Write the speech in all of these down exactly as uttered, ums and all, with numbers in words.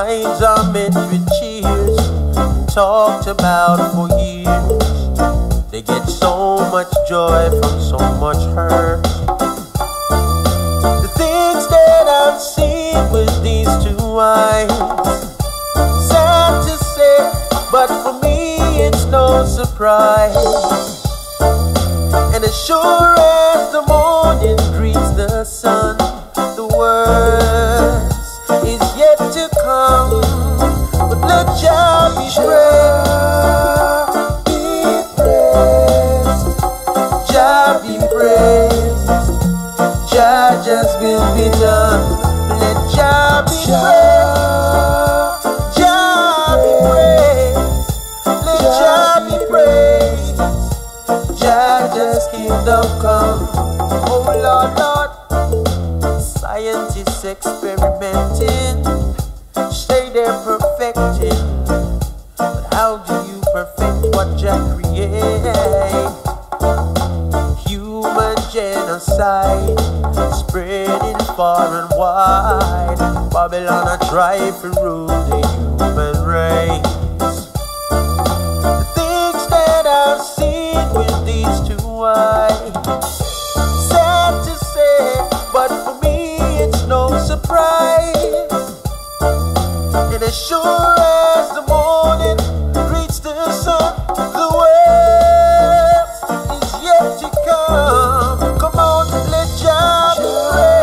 lines are meant with cheers, talked about for years. They get so much joy from so much hurt. The things that I've seen with these two eyes, sad to say, but for me it's no surprise. And as sure as the morning greets the sun, the worst is yet to come. But let Jah be praised, Jah be praised, Jah just will be done. Let Jah be praised, Jah be praised, let Jah be praised, Jah just kingdom come. Oh Lord, Lord, scientists experimenting, say they're perfecting, but how do you perfect what Jah create? Human genocide spreading far and wide. Babylon a try to rule the human race. The things that I've seen with these two eyes, sad to say, but for me it's no surprise. And as sure as the morning greets the sun, the worst is yet to come. Come on, let Jah be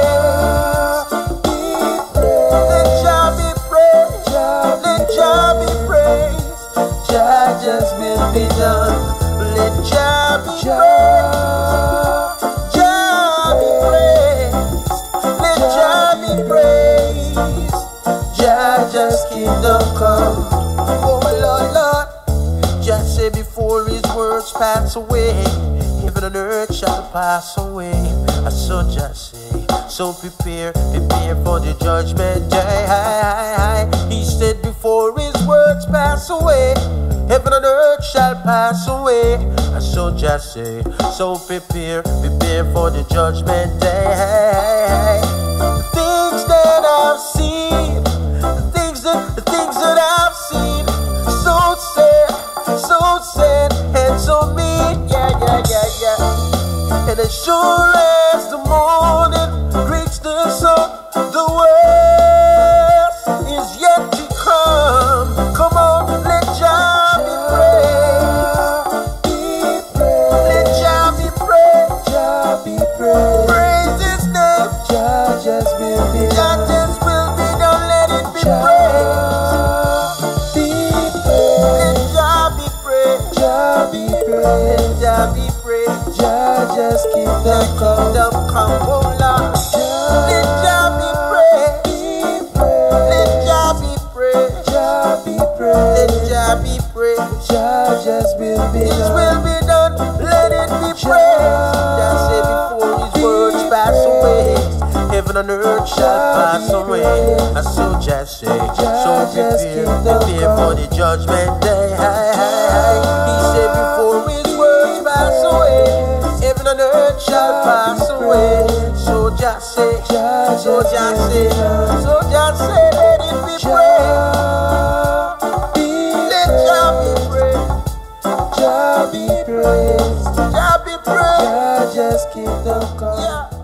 praised, let Jah be praised, let Jah be praised, Jah just will be done. Let Jah be praised, Jah be praised, let Jah be praised, Jah just kingdom come. Oh Lord, Lord, Jah say before his words pass away, heaven and earth shall pass away. I saw Jah say, so prepare, prepare for the judgment day. He said before his words pass away, heaven and earth shall pass away. I saw Jah say, so prepare, prepare for the judgment day. The things that I've seen, the things that, the things that I've seen, so sad, so sad, and so mean, yeah, yeah, yeah, yeah. And as sure as the morning greets the sun, the worst is yet to come. Come on, let Jah be praised, let Jah be praised, Jah be praised. Praise his name, Jah just will be done. Jah just will be done. Let it be praised, let Jah be praised, Jah be praised, let Jah be praised. Jah just keep them come, them come, oh Lord. Let Jah be praised, let Jah be praised, Jah be praised, let Jah be praised. Jah just will be done. His will be done. Let it be praised. Jah said before his words pass away, heaven and earth shall pass away. I saw Jah say, so prepare, prepare for the judgment day. He said before his words pass away, heaven and earth shall pass away. So Jah say, so Jah say, so Jah say, let it be praised. Let Jah be praised, Jah be praised, Jah be praised. Jah just keep them coming. Yeah.